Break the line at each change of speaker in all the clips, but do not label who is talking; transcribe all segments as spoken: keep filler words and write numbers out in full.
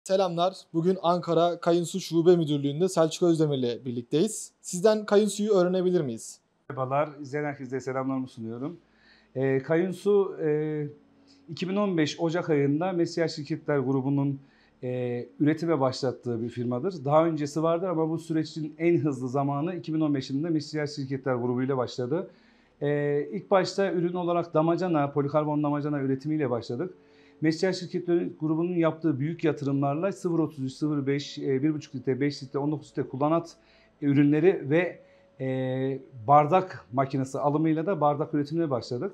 Selamlar. Bugün Ankara Kayınsu Şube Müdürlüğü'nde Selçuk Özdemir ile birlikteyiz. Sizden Kayınsu'yu öğrenebilir miyiz?
Merhabalar, izleyen herkese selamlarımı sunuyorum. E, Kayınsu e, iki bin on beş Ocak ayında Mesiya Şirketler Grubu'nun e, üretime başlattığı bir firmadır. Daha öncesi vardı ama bu sürecin en hızlı zamanı iki bin on beş yılında Mesiya Şirketler Grubu ile başladı. E, ilk başta ürün olarak damacana, polikarbon damacana üretimiyle başladık. Mesiya Şirketleri Grubu'nun yaptığı büyük yatırımlarla sıfır virgül otuz üç, sıfır virgül beş, bir buçuk litre, beş litre, on dokuz litre kullanat ürünleri ve e, bardak makinesi alımıyla da bardak üretimine başladık.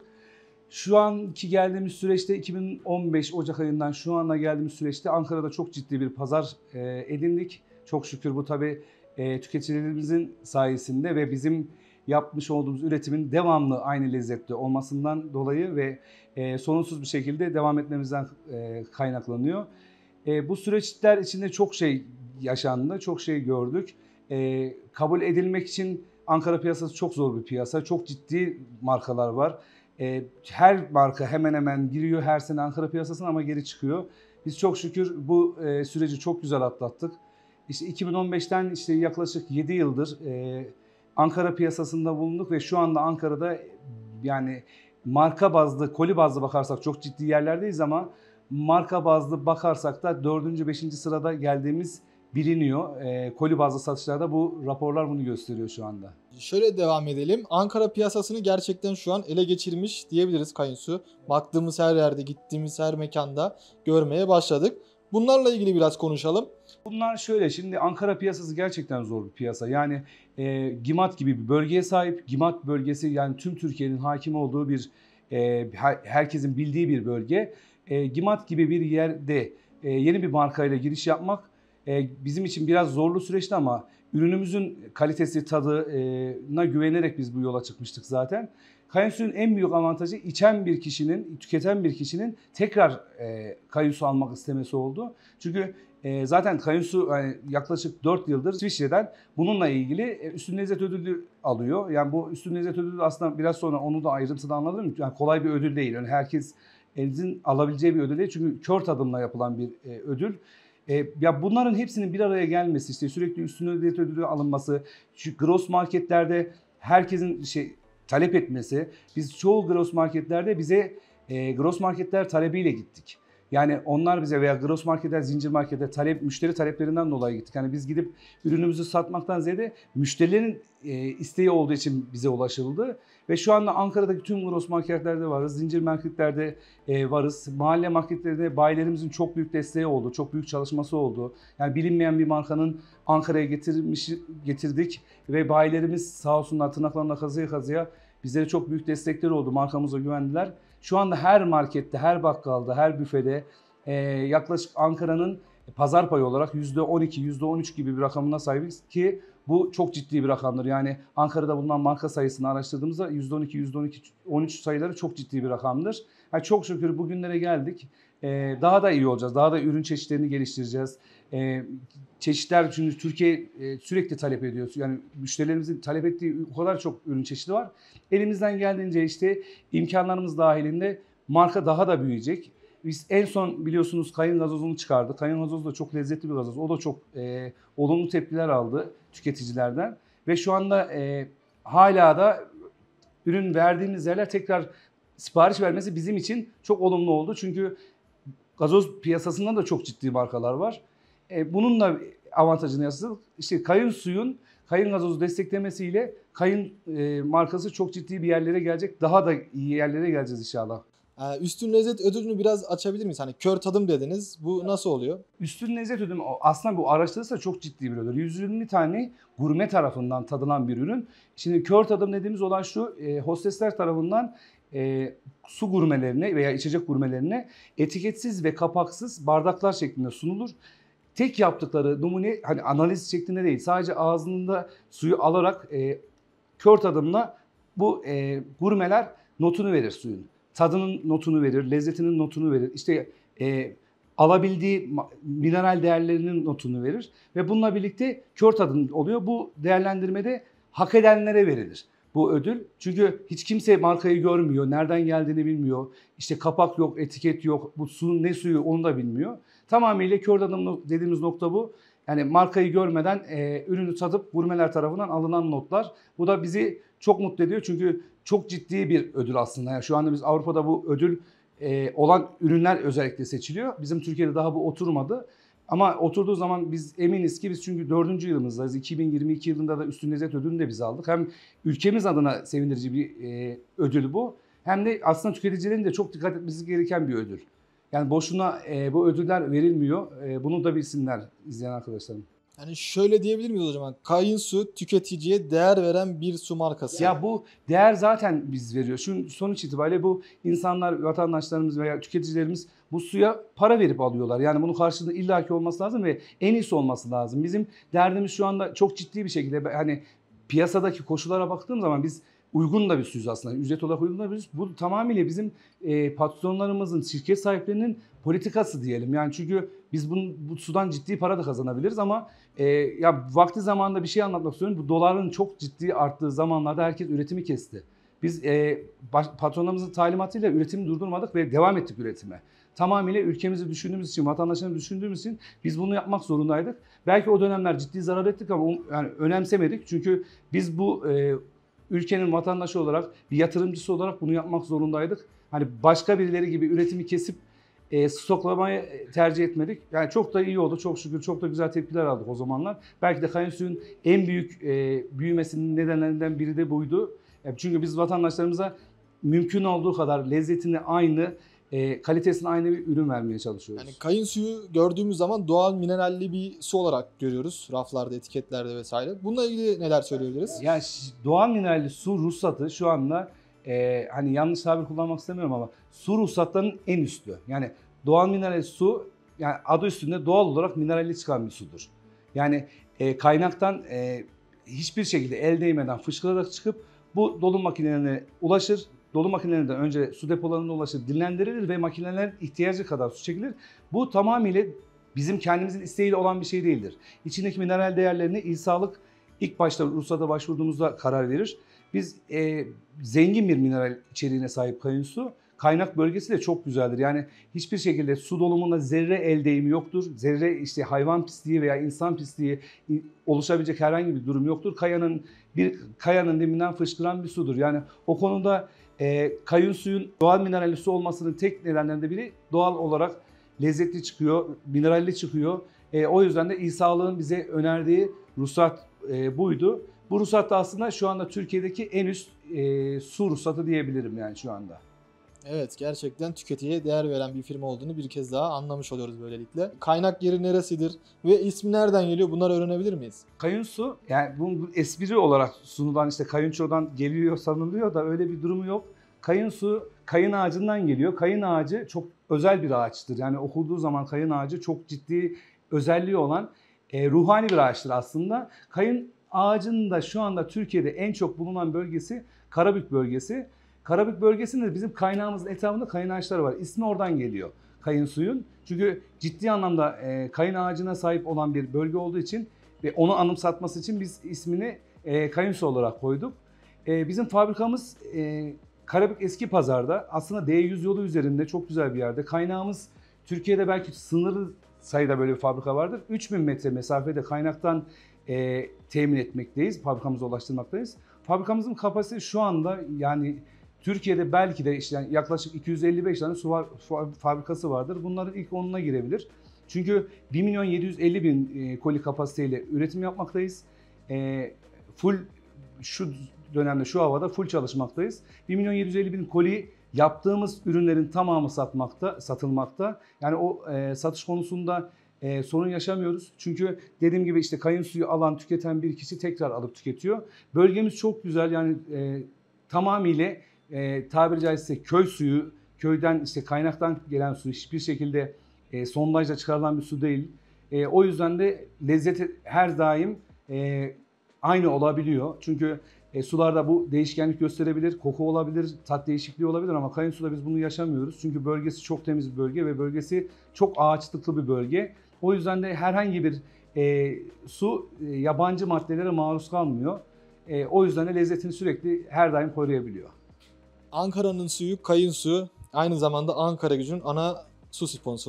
Şu anki geldiğimiz süreçte iki bin on beş Ocak ayından şu ana geldiğimiz süreçte Ankara'da çok ciddi bir pazar e, edindik. Çok şükür bu tabii e, tüketicilerimizin sayesinde ve bizim yapmış olduğumuz üretimin devamlı aynı lezzette olmasından dolayı ve e, sorunsuz bir şekilde devam etmemizden e, kaynaklanıyor. E, bu süreçler içinde çok şey yaşandı, çok şey gördük. E, kabul edilmek için Ankara piyasası çok zor bir piyasa. Çok ciddi markalar var. E, her marka hemen hemen giriyor her sene Ankara piyasasına ama geri çıkıyor. Biz çok şükür bu e, süreci çok güzel atlattık. İşte iki bin on beşten işte yaklaşık yedi yıldır e, Ankara piyasasında bulunduk ve şu anda Ankara'da yani marka bazlı, koli bazlı bakarsak çok ciddi yerlerdeyiz ama marka bazlı bakarsak da dördüncü, beşinci sırada geldiğimiz biliniyor. E, koli bazlı satışlarda bu raporlar bunu gösteriyor şu anda.
Şöyle devam edelim. Ankara piyasasını gerçekten şu an ele geçirmiş diyebiliriz Kayınsu. Baktığımız her yerde, gittiğimiz her mekanda görmeye başladık. Bunlarla ilgili biraz konuşalım.
Bunlar şöyle, şimdi Ankara piyasası gerçekten zor bir piyasa. Yani e, Gimat gibi bir bölgeye sahip. Gimat bölgesi yani tüm Türkiye'nin hakim olduğu bir, e, her, herkesin bildiği bir bölge. E, Gimat gibi bir yerde e, yeni bir markayla giriş yapmak e, bizim için biraz zorlu süreçti ama ürünümüzün kalitesi, tadına güvenerek biz bu yola çıkmıştık zaten. Kayınsu'nun en büyük avantajı içen bir kişinin, tüketen bir kişinin tekrar e, Kayınsu almak istemesi oldu. Çünkü e, zaten Kayınsu yani yaklaşık dört yıldır İsviçre'den bununla ilgili e, üstün lezzet ödülü alıyor. Yani bu üstün lezzet ödülü aslında biraz sonra onu da ayrıntıda anlatırım. Yani kolay bir ödül değil. Yani herkes elinizin alabileceği bir ödül değil. Çünkü kör tadımla yapılan bir e, ödül. E, ya bunların hepsinin bir araya gelmesi, işte sürekli üstün lezzet ödülü alınması, şu gross marketlerde herkesin şey talep etmesi. Biz çoğu gross marketlerde bize e, gross marketler talebiyle gittik. Yani onlar bize veya gross marketler, zincir marketler talep, müşteri taleplerinden dolayı gittik. Yani biz gidip ürünümüzü satmaktan ziyade müşterilerin e, isteği olduğu için bize ulaşıldı. Ve şu anda Ankara'daki tüm gross marketlerde varız, zincir marketlerde e, varız. Mahalle marketlerinde bayilerimizin çok büyük desteği oldu, çok büyük çalışması oldu. Yani bilinmeyen bir markanın Ankara'ya getirmiş, getirdik ve bayilerimiz sağ olsunlar tırnaklarına kazıya kazıya bizlere çok büyük destekleri oldu. Markamıza güvendiler. Şu anda her markette, her bakkalda, her büfede e, yaklaşık Ankara'nın pazar payı olarak yüzde on iki, yüzde on üç gibi bir rakamına sahibiz ki bu çok ciddi bir rakamdır. Yani Ankara'da bulunan marka sayısını araştırdığımızda yüzde on iki, yüzde on iki, on üç sayıları çok ciddi bir rakamdır. Yani çok şükür bugünlere geldik. E, daha da iyi olacağız. Daha da ürün çeşitlerini geliştireceğiz. E, çeşitler çünkü Türkiye e, sürekli talep ediyor. Yani müşterilerimizin talep ettiği o kadar çok ürün çeşidi var. Elimizden geldiğince işte imkanlarımız dahilinde marka daha da büyüyecek. Biz en son biliyorsunuz kayın gazozunu çıkardık. Kayın gazozu da çok lezzetli bir gazoz. O da çok e, olumlu tepkiler aldı tüketicilerden. Ve şu anda e, hala da ürün verdiğimiz yerler tekrar sipariş vermesi bizim için çok olumlu oldu. Çünkü gazoz piyasasında da çok ciddi markalar var. E, bunun da avantajını yaşadık. İşte Kayın Suyun Kayın Gazozu desteklemesiyle Kayın e, markası çok ciddi bir yerlere gelecek. Daha da iyi yerlere geleceğiz inşallah.
Ee, üstün lezzet ödülünü biraz açabilir miyiz? Hani kör tadım dediniz. Bu nasıl oluyor?
Üstün lezzet ödülü aslında bu araştırırsa çok ciddi bir ödül. yüz yirmi tane gurme tarafından tadılan bir ürün. Şimdi kör tadım dediğimiz olan şu, e, hostesler tarafından e, su gurmelerine veya içecek gurmelerine etiketsiz ve kapaksız bardaklar şeklinde sunulur. Tek yaptıkları numune hani analiz şeklinde değil, sadece ağzında suyu alarak e, kör tadımla bu e, gurmeler notunu verir suyun. Tadının notunu verir, lezzetinin notunu verir. İşte e, alabildiği mineral değerlerinin notunu verir ve bununla birlikte kör tadım oluyor. Bu değerlendirmede hak edenlere verilir bu ödül. Çünkü hiç kimse markayı görmüyor, nereden geldiğini bilmiyor. İşte kapak yok, etiket yok, bu su ne suyu onu da bilmiyor. Tamamıyla kör adım dediğimiz nokta bu. Yani markayı görmeden e, ürünü satıp gurmeler tarafından alınan notlar. Bu da bizi çok mutlu ediyor çünkü çok ciddi bir ödül aslında. Yani şu anda biz Avrupa'da bu ödül e, olan ürünler özellikle seçiliyor. Bizim Türkiye'de daha bu oturmadı. Ama oturduğu zaman biz eminiz ki biz çünkü dördüncü yılımızdayız. iki bin yirmi iki yılında da Üstün Lezzet ödülünü de biz aldık. Hem ülkemiz adına sevindirici bir e, ödül bu. Hem de aslında tüketicilerin de çok dikkat etmesi gereken bir ödül. Yani boşuna e, bu ödüller verilmiyor. E, bunu da bilsinler izleyen arkadaşlarım.
Yani şöyle diyebilir miyiz o zaman? Kayınsu tüketiciye değer veren bir su markası.
Ya bu değer zaten biz veriyor. Şu sonuç itibariyle bu insanlar, vatandaşlarımız veya tüketicilerimiz bu suya para verip alıyorlar. Yani bunun karşılığında illaki olması lazım ve en iyisi olması lazım. Bizim derdimiz şu anda çok ciddi bir şekilde hani piyasadaki koşullara baktığım zaman biz uygun da bir suyuz aslında. Ücret olarak uygun da bir suyuz. Bu tamamıyla bizim e, patronlarımızın, şirket sahiplerinin politikası diyelim. Yani çünkü biz bunu, bu sudan ciddi para da kazanabiliriz ama e, ya vakti zamanında bir şey anlatmak istiyorum. Bu doların çok ciddi arttığı zamanlarda herkes üretimi kesti. Biz e, baş, patronlarımızın talimatıyla üretimi durdurmadık ve devam ettik üretime. Tamamıyla ülkemizi düşündüğümüz için, vatandaşlarımızı düşündüğümüz için biz bunu yapmak zorundaydık. Belki o dönemler ciddi zarar ettik ama yani önemsemedik. Çünkü biz bu e, ülkenin vatandaşı olarak, bir yatırımcısı olarak bunu yapmak zorundaydık. Hani başka birileri gibi üretimi kesip e, stoklamayı tercih etmedik. Yani çok da iyi oldu. Çok şükür çok da güzel tepkiler aldık o zamanlar. Belki de kayın suyun en büyük e, büyümesinin nedenlerinden biri de buydu. E, çünkü biz vatandaşlarımıza mümkün olduğu kadar lezzetini aynı, e, kalitesini aynı bir ürün vermeye çalışıyoruz.
Yani kayın suyu gördüğümüz zaman doğal mineralli bir su olarak görüyoruz raflarda, etiketlerde vesaire. Bununla ilgili neler söyleyebiliriz?
Yani doğal mineralli su ruhsatı şu anda e, hani yanlış tabir kullanmak istemiyorum ama su ruhsatlarının en üstü. Yani doğal mineralli su yani adı üstünde doğal olarak mineralli çıkan bir sudur. Yani e, kaynaktan e, hiçbir şekilde el değmeden fışkırarak çıkıp bu dolu makinelerine ulaşır. Dolu makinelerinden önce su depolarına ulaşır, dinlendirilir ve makinelerin ihtiyacı kadar su çekilir. Bu tamamıyla bizim kendimizin isteğiyle olan bir şey değildir. İçindeki mineral değerlerini İl Sağlık ilk başta ruhsata başvurduğumuzda karar verir. Biz e, zengin bir mineral içeriğine sahip kayın su. Kaynak bölgesi de çok güzeldir. Yani hiçbir şekilde su dolumunda zerre el değimi yoktur. Zerre işte hayvan pisliği veya insan pisliği oluşabilecek herhangi bir durum yoktur. Kayanın bir kayanın diminden fışkıran bir sudur. Yani o konuda e, kayın suyun doğal mineralli su olmasının tek nedenlerinden biri doğal olarak lezzetli çıkıyor, mineralli çıkıyor. E, o yüzden de İl Sağlık'ın bize önerdiği ruhsat e, buydu. Bu ruhsat da aslında şu anda Türkiye'deki en üst e, su ruhsatı diyebilirim yani şu anda.
Evet, gerçekten tüketiciye değer veren bir firma olduğunu bir kez daha anlamış oluyoruz böylelikle. Kaynak yeri neresidir ve ismi nereden geliyor, bunları öğrenebilir miyiz?
Kayın su yani bu, bu espri olarak sunulan işte kayınçodan geliyor sanılıyor da öyle bir durumu yok. Kayın su kayın ağacından geliyor. Kayın ağacı çok özel bir ağaçtır. Yani okunduğu zaman kayın ağacı çok ciddi özelliği olan e, ruhani bir ağaçtır aslında. Kayın ağacının da şu anda Türkiye'de en çok bulunan bölgesi Karabük bölgesi. Karabük bölgesinde bizim kaynağımızın etrafında kayın ağaçları var. İsmi oradan geliyor kayın suyun. Çünkü ciddi anlamda e, kayın ağacına sahip olan bir bölge olduğu için ve onu anımsatması için biz ismini e, kayın su olarak koyduk. E, bizim fabrikamız e, Karabük Eski Pazar'da aslında D yüz yolu üzerinde çok güzel bir yerde. Kaynağımız Türkiye'de belki sınırlı sayıda böyle bir fabrika vardır. üç bin metre mesafede kaynaktan e, temin etmekteyiz. Fabrikamıza ulaştırmaktayız. Fabrikamızın kapasitesi şu anda yani Türkiye'de belki de işte yaklaşık iki yüz elli beş tane su var, fabrikası vardır. Bunların ilk onuna girebilir. Çünkü bir milyon yedi yüz elli bin e, koli kapasiteyle üretim yapmaktayız. E, full şu dönemde şu havada full çalışmaktayız. bir milyon yedi yüz elli bin koli yaptığımız ürünlerin tamamı satmakta, satılmakta. Yani o e, satış konusunda e, sorun yaşamıyoruz. Çünkü dediğim gibi işte kayın suyu alan, tüketen bir kişi tekrar alıp tüketiyor. Bölgemiz çok güzel yani e, tamamıyla e, tabiri caizse köy suyu, köyden işte kaynaktan gelen su hiçbir şekilde e, sondajla çıkarılan bir su değil. E, o yüzden de lezzeti her daim e, aynı olabiliyor. Çünkü e, sularda bu değişkenlik gösterebilir, koku olabilir, tat değişikliği olabilir ama kayın suda biz bunu yaşamıyoruz. Çünkü bölgesi çok temiz bir bölge ve bölgesi çok ağaçlıklı bir bölge. O yüzden de herhangi bir e, su e, yabancı maddelere maruz kalmıyor. E, o yüzden de lezzetini sürekli her daim koruyabiliyor.
Ankara'nın suyu kayın su. Aynı zamanda Ankara Gücü'nün ana su sponsoru.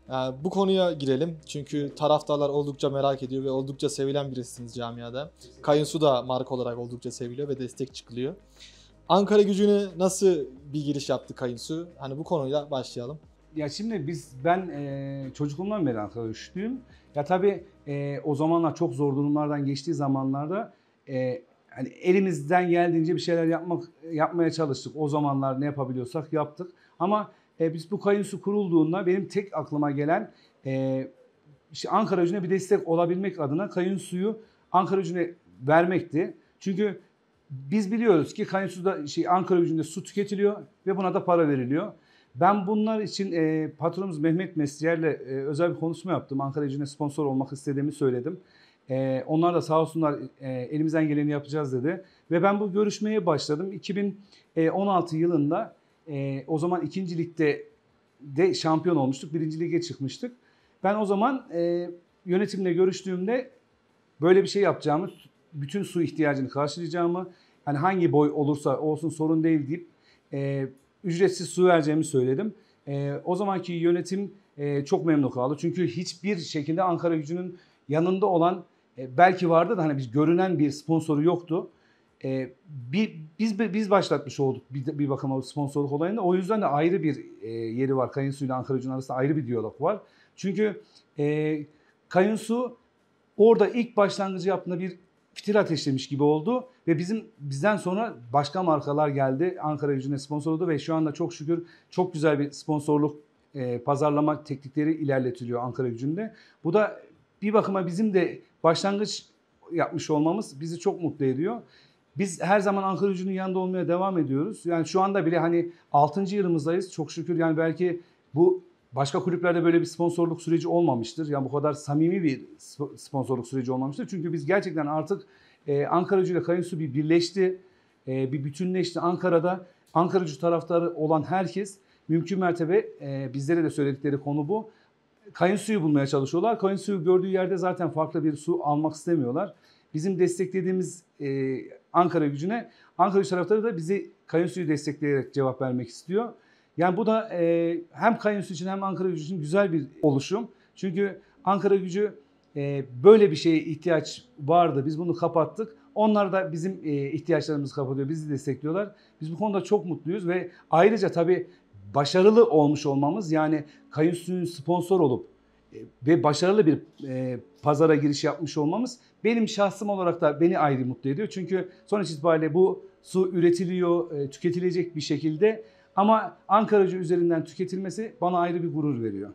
Yani bu konuya girelim. Çünkü taraftarlar oldukça merak ediyor ve oldukça sevilen birisiniz camiada. Kayınsu da marka olarak oldukça seviliyor ve destek çıkılıyor. Ankara Gücü'ne nasıl bir giriş yaptı Kayınsu? Hani bu konuyla başlayalım.
Ya şimdi biz ben e, çocukluğumdan beri Ankara güçlüyüm. Ya tabii e, o zamanlar çok zor durumlardan geçtiği zamanlarda e, hani elimizden geldiğince bir şeyler yapmak yapmaya çalıştık. O zamanlar ne yapabiliyorsak yaptık. Ama e, biz bu Kayınsu kurulduğunda benim tek aklıma gelen e, işte Ankara Gücü'ne bir destek olabilmek adına Kayınsu'yu Ankara Gücü'ne vermekti. Çünkü biz biliyoruz ki Kayınsu'da şey Ankara Gücü'nde su tüketiliyor ve buna da para veriliyor. Ben bunlar için e, patronumuz Mehmet Mesriyer'le e, özel bir konuşma yaptım. Ankara Gücü'ne sponsor olmak istediğimi söyledim. E, onlar da sağ olsunlar e, elimizden geleni yapacağız dedi. Ve ben bu görüşmeye başladım. iki bin on altı yılında e, o zaman ikinci ligde de şampiyon olmuştuk. Birinci lige çıkmıştık. Ben o zaman e, yönetimle görüştüğümde böyle bir şey yapacağımı, bütün su ihtiyacını karşılayacağımı, hani hangi boy olursa olsun sorun değil deyip e, ücretsiz su vereceğimi söyledim. E, o zamanki yönetim e, çok memnun kaldı. Çünkü hiçbir şekilde Ankara Gücü'nün yanında olan e, belki vardı da hani biz görünen bir sponsoru yoktu. E, bir, biz biz başlatmış olduk bir, bir bakıma sponsorluk olayında. O yüzden de ayrı bir e, yeri var. Kayınsu ile Ankara Gücü'nün arasında ayrı bir diyalog var. Çünkü e, Kayınsu orada ilk başlangıcı yaptığında bir fitil ateşlemiş gibi oldu ve bizim bizden sonra başka markalar geldi. Ankara Gücü'ne sponsor oldu ve şu anda çok şükür çok güzel bir sponsorluk e, pazarlama teknikleri ilerletiliyor Ankara Gücü'nde. Bu da bir bakıma bizim de başlangıç yapmış olmamız bizi çok mutlu ediyor. Biz her zaman Ankara Gücü'nün yanında olmaya devam ediyoruz. Yani şu anda bile hani altıncı yılımızdayız. Çok şükür yani belki bu başka kulüplerde böyle bir sponsorluk süreci olmamıştır. Yani bu kadar samimi bir sponsorluk süreci olmamıştır. Çünkü biz gerçekten artık e, Ankara Gücü ile Kayınsu bir birleşti, e, bir bütünleşti. Ankara'da Ankara Gücü taraftarı olan herkes mümkün mertebe e, bizlere de söyledikleri konu bu. Kayınsu'yu bulmaya çalışıyorlar. Kayınsu'yu gördüğü yerde zaten farklı bir su almak istemiyorlar. Bizim desteklediğimiz e, Ankara Gücü'ne Ankara Gücü taraftarı da bizi Kayınsu'yu destekleyerek cevap vermek istiyor. Yani bu da e, hem Kayınsu için hem Ankara Gücü için güzel bir oluşum. Çünkü Ankara Gücü e, böyle bir şeye ihtiyaç vardı. Biz bunu kapattık. Onlar da bizim e, ihtiyaçlarımızı kapatıyor. Bizi destekliyorlar. Biz bu konuda çok mutluyuz ve ayrıca tabii başarılı olmuş olmamız, yani Kayınsu'nun sponsor olup e, ve başarılı bir e, pazara giriş yapmış olmamız benim şahsım olarak da beni ayrı mutlu ediyor. Çünkü sonuç itibariyle bu su üretiliyor, e, tüketilecek bir şekilde. Ama Ankara Gücü üzerinden tüketilmesi bana ayrı bir gurur veriyor.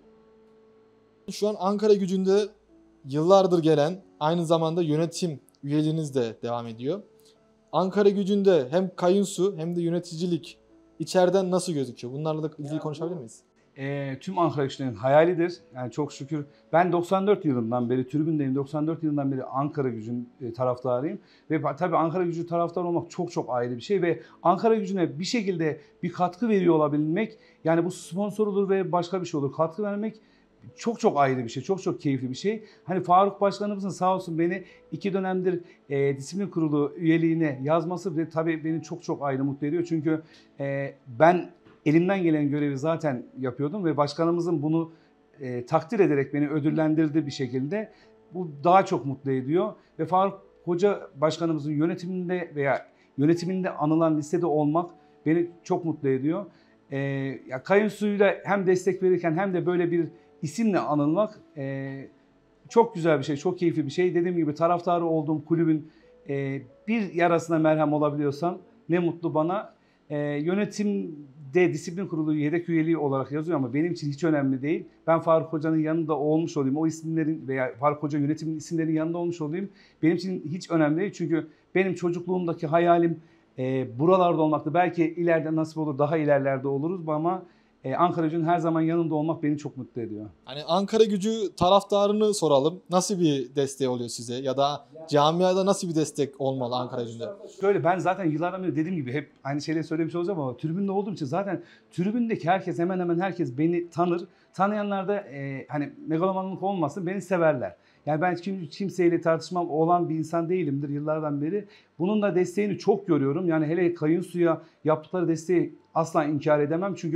Şu an Ankara Gücü'nde yıllardır gelen aynı zamanda yönetim üyeliğiniz de devam ediyor. Ankara Gücü'nde hem Kayınsu hem de yöneticilik içeriden nasıl gözüküyor? Bunlarla da ilgili konuşabilir miyiz?
E, tüm Ankara Güçlü'nün hayalidir. Yani çok şükür ben doksan dört yılından beri tribündeyim. doksan dört yılından beri Ankara Gücü'nün e, taraftarıyım. Ve tabii Ankara Gücü taraftar olmak çok çok ayrı bir şey ve Ankara Gücü'ne bir şekilde bir katkı veriyor olabilmek, yani bu sponsor olur ve başka bir şey olur, katkı vermek çok çok ayrı bir şey. Çok çok keyifli bir şey. Hani Faruk Başkanımızın sağ olsun beni iki dönemdir e, disiplin kurulu üyeliğine yazması bile tabii beni çok çok ayrı mutlu ediyor. Çünkü e, ben elimden gelen görevi zaten yapıyordum ve başkanımızın bunu e, takdir ederek beni ödüllendirdi bir şekilde. Bu daha çok mutlu ediyor ve Faruk Hoca başkanımızın yönetiminde veya yönetiminde anılan listede olmak beni çok mutlu ediyor. E, ya Kayınsu'yla hem destek verirken hem de böyle bir isimle anılmak e, çok güzel bir şey, çok keyifli bir şey. Dediğim gibi taraftarı olduğum kulübün e, bir yarasına merhem olabiliyorsam ne mutlu bana. E, yönetimde disiplin kurulu yedek üyeliği olarak yazıyor ama benim için hiç önemli değil. Ben Faruk Hoca'nın yanında olmuş olayım, o isimlerin veya Faruk Hoca yönetiminin isimlerinin yanında olmuş olayım. Benim için hiç önemli değil çünkü benim çocukluğumdaki hayalim e, buralarda olmaktı. Belki ileride nasip olur, daha ilerlerde oluruz ama Ee, Ankara Gücü'nün her zaman yanında olmak beni çok mutlu ediyor.
Hani Ankara Gücü taraftarını soralım. Nasıl bir desteği oluyor size? Ya da camiada nasıl bir destek olmalı Ankara Gücü'nde?
Şöyle, ben zaten yıllardan beri dediğim gibi hep aynı şeyleri söylemiş olacağım ama tribünde olduğum için zaten tribündeki herkes, hemen hemen herkes beni tanır. Tanıyanlar da e, hani megalomanlık olmasın, beni severler. Yani ben kim, kimseyle tartışmam olan bir insan değilimdir yıllardan beri. Bunun da desteğini çok görüyorum. Yani hele Kayınsu'ya yaptıkları desteği asla inkar edemem. Çünkü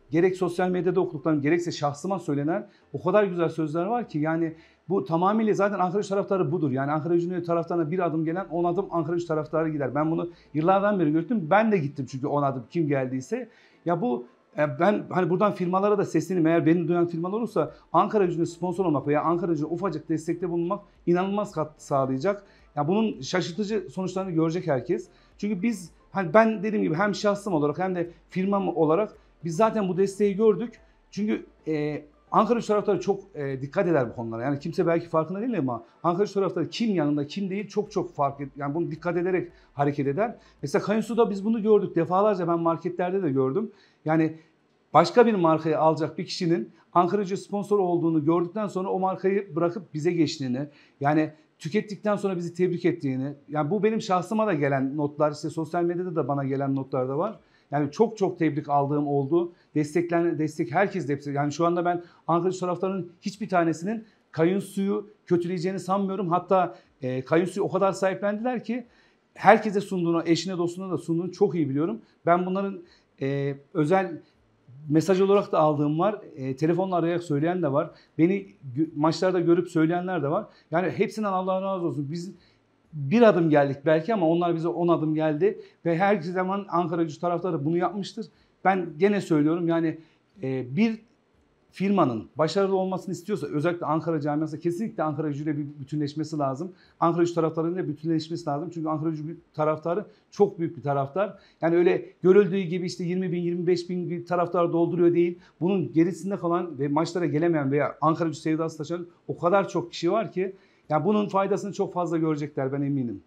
gerek sosyal medyada okuduklarım gerekse şahsıma söylenen o kadar güzel sözler var ki yani bu tamamıyla zaten Ankaragücü taraftarı budur. Yani Ankaragücü taraftarına bir adım gelen on adım Ankaragücü taraftarı gider. Ben bunu yıllardan beri gördüm. Ben de gittim çünkü on adım kim geldiyse. Ya bu e, ben hani buradan firmalara da sesleneyim. Eğer beni duyan firmalar olursa Ankaragücü'ne sponsor olmak veya Ankaragücü'ne ufacık destekte bulunmak inanılmaz katkı sağlayacak. Ya bunun şaşırtıcı sonuçlarını görecek herkes. Çünkü biz hani ben dediğim gibi hem şahsım olarak hem de firmam olarak biz zaten bu desteği gördük. Çünkü e, Ankaragücü taraftarı çok e, dikkat eder bu konulara. Yani kimse belki farkında değil ama Ankaragücü taraftarı kim yanında kim değil çok çok fark et. Yani bunu dikkat ederek hareket eder. Mesela Kayınsu'da biz bunu gördük. Defalarca ben marketlerde de gördüm. Yani başka bir markayı alacak bir kişinin Ankaragücü sponsor olduğunu gördükten sonra o markayı bırakıp bize geçtiğini, yani tükettikten sonra bizi tebrik ettiğini, yani bu benim şahsıma da gelen notlar, işte sosyal medyada da bana gelen notlar da var. Yani çok çok tebrik aldığım oldu. Desteklen, destek herkes destek. Yani şu anda ben Ankaragücü taraftarının hiçbir tanesinin Kayınsu'yu kötüleyeceğini sanmıyorum. Hatta e, Kayınsu'yu o kadar sahiplendiler ki herkese sunduğunu, eşine dostuna da sunduğunu çok iyi biliyorum. Ben bunların e, özel mesaj olarak da aldığım var. E, telefonla arayarak söyleyen de var. Beni maçlarda görüp söyleyenler de var. Yani hepsinden Allah razı olsun. Biz bir adım geldik belki ama onlar bize on adım geldi. Ve her zaman Ankaragücü taraftarı bunu yapmıştır. Ben gene söylüyorum yani e, bir firmanın başarılı olmasını istiyorsa özellikle Ankara camiası kesinlikle Ankaragücü ile bir bütünleşmesi lazım. Ankaragücü taraftarıyla bütünleşmesi lazım. Çünkü Ankaragücü taraftarı çok büyük bir taraftar. Yani öyle görüldüğü gibi işte yirmi bin yirmi beş bin bir taraftar dolduruyor değil. Bunun gerisinde kalan ve maçlara gelemeyen veya Ankaragücü sevdası taşıyan o kadar çok kişi var ki yani bunun faydasını çok fazla görecekler, ben eminim.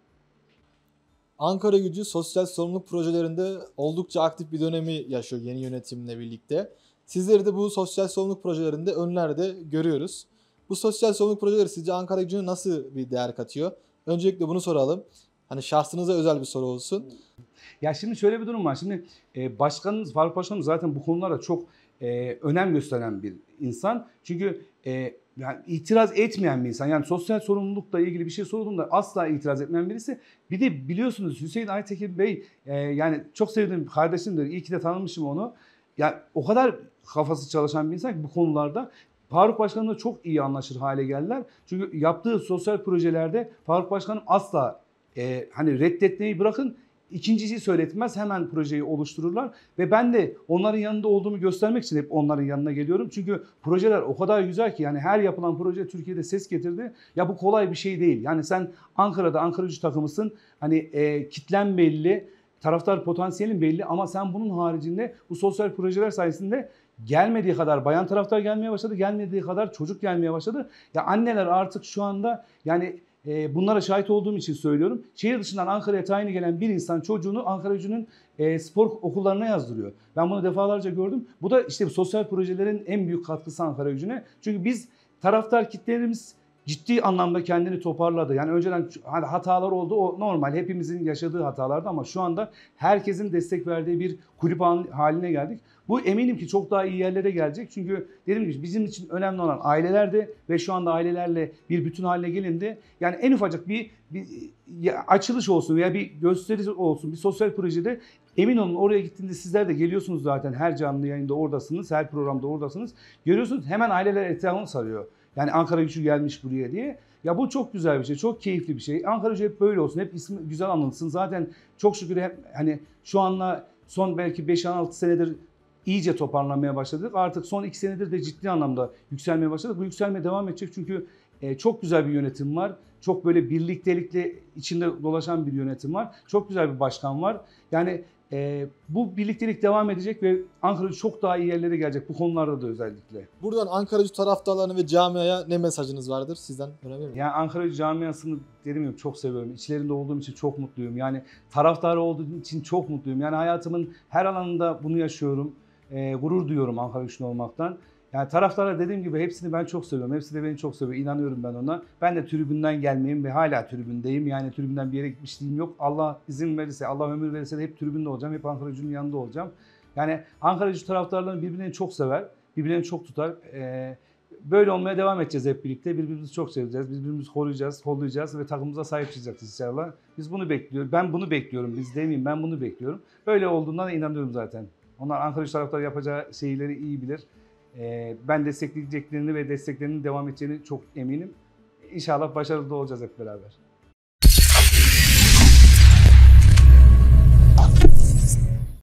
Ankaragücü sosyal sorumluluk projelerinde oldukça aktif bir dönemi yaşıyor yeni yönetimle birlikte. Sizleri de bu sosyal sorumluluk projelerinde önlerde görüyoruz. Bu sosyal sorumluluk projeleri sizce Ankaragücü'ne nasıl bir değer katıyor? Öncelikle bunu soralım. Hani şahsınıza özel bir soru olsun.
Ya şimdi şöyle bir durum var. Şimdi e, başkanımız, Faruk Başkanımız zaten bu konulara çok e, önem gösteren bir insan. Çünkü e, yani itiraz etmeyen bir insan. Yani sosyal sorumlulukla ilgili bir şey sorulduğunda asla itiraz etmeyen birisi. Bir de biliyorsunuz Hüseyin Aytekin Bey e, yani çok sevdiğim kardeşimdir. İyi ki de tanımışım onu. Yani o kadar kafası çalışan bir insan ki bu konularda. Faruk Başkan'la çok iyi anlaşır hale geldiler. Çünkü yaptığı sosyal projelerde Faruk Başkan'ım asla e, hani reddetmeyi bırakın, İkincisi söyletmez, hemen projeyi oluştururlar ve ben de onların yanında olduğumu göstermek için hep onların yanına geliyorum. Çünkü projeler o kadar güzel ki yani her yapılan proje Türkiye'de ses getirdi. Ya bu kolay bir şey değil. Yani sen Ankara'da Ankaragücü takımısın. Hani e, kitlen belli, taraftar potansiyelin belli ama sen bunun haricinde bu sosyal projeler sayesinde gelmediği kadar bayan taraftar gelmeye başladı, gelmediği kadar çocuk gelmeye başladı. Ya anneler artık şu anda yani E, bunlara şahit olduğum için söylüyorum. Şehir dışından Ankara'ya tayini gelen bir insan çocuğunu Ankaragücü'nün e, spor okullarına yazdırıyor. Ben bunu defalarca gördüm. Bu da işte bu sosyal projelerin en büyük katkısı Ankaragücü'ne. Çünkü biz taraftar kitlelerimiz ciddi anlamda kendini toparladı. Yani önceden hatalar oldu, o normal, hepimizin yaşadığı hatalardı ama şu anda herkesin destek verdiği bir kulüp haline geldik. Bu eminim ki çok daha iyi yerlere gelecek. Çünkü dediğim gibi bizim için önemli olan ailelerdi ve şu anda ailelerle bir bütün haline gelindi. Yani en ufacık bir, bir açılış olsun veya bir gösteri olsun bir sosyal projede emin olun oraya gittiğinde sizler de geliyorsunuz zaten, her canlı yayında oradasınız, her programda oradasınız. Görüyorsunuz hemen aileler etrafını sarıyor. Yani Ankaragücü gelmiş buraya diye. Ya bu çok güzel bir şey, çok keyifli bir şey. Ankaragücü hep böyle olsun, hep ismi güzel anılsın. Zaten çok şükür hep hani şu anla son belki beş altı senedir iyice toparlanmaya başladık. Artık son iki senedir de ciddi anlamda yükselmeye başladık. Bu yükselmeye devam edecek çünkü e, çok güzel bir yönetim var. Çok böyle birliktelikle içinde dolaşan bir yönetim var. Çok güzel bir başkan var. Yani e, bu birliktelik devam edecek ve Ankaragücü çok daha iyi yerlere gelecek bu konularda da özellikle.
Buradan Ankaragücü taraftarlarına ve camiaya ne mesajınız vardır sizden? Önemli mi?
Yani Ankaragücü camiasını dedim ya çok seviyorum. İçlerinde olduğum için çok mutluyum. Yani taraftarı olduğum için çok mutluyum. Yani hayatımın her alanında bunu yaşıyorum. E, gurur duyuyorum Ankaragücü olmaktan. Yani taraftarlar dediğim gibi hepsini ben çok seviyorum. Hepsi de beni çok seviyor. İnanıyorum ben ona. Ben de tribünden gelmeyeyim ve hala tribündeyim. Yani tribünden bir yere gitmişliğim yok. Allah izin verirse, Allah ömür verirse de hep tribünde olacağım. Hep Ankaragücü'nün yanında olacağım. Yani Ankaragücü taraftarlarını birbirlerini çok sever. Birbirlerini çok tutar. Ee, böyle olmaya devam edeceğiz hep birlikte. Birbirimizi çok seveceğiz. Birbirimizi koruyacağız, kollayacağız ve takımımıza sahip çıkacağız inşallah. Biz bunu bekliyoruz. Ben bunu bekliyorum. Biz demeyeyim, ben bunu bekliyorum. Böyle olduğundan da inanıyorum zaten. Onlar Ankara Gücü taraftarı yapacağı şeyleri iyi bilir. Ee, ben destekleyeceklerini ve desteklerinin devam edeceğini çok eminim. İnşallah başarılı da olacağız hep beraber.